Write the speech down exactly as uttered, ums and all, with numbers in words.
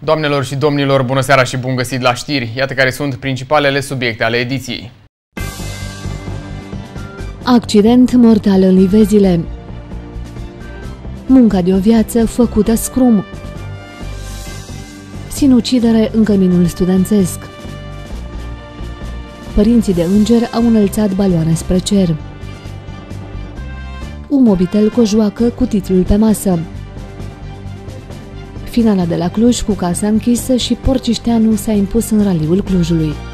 Doamnelor și domnilor, bună seara și bun găsit la știri! Iată care sunt principalele subiecte ale ediției. Accident mortal în Livezile. Munca de o viață făcută scrum. Sinucidere în căminul studențesc. Părinții de înger au înălțat baloane spre cer. Umobitel joacă cu titlul pe masă. Finala de la Cluj cu casa închisă și Porcișteanu s-a impus în raliul Clujului.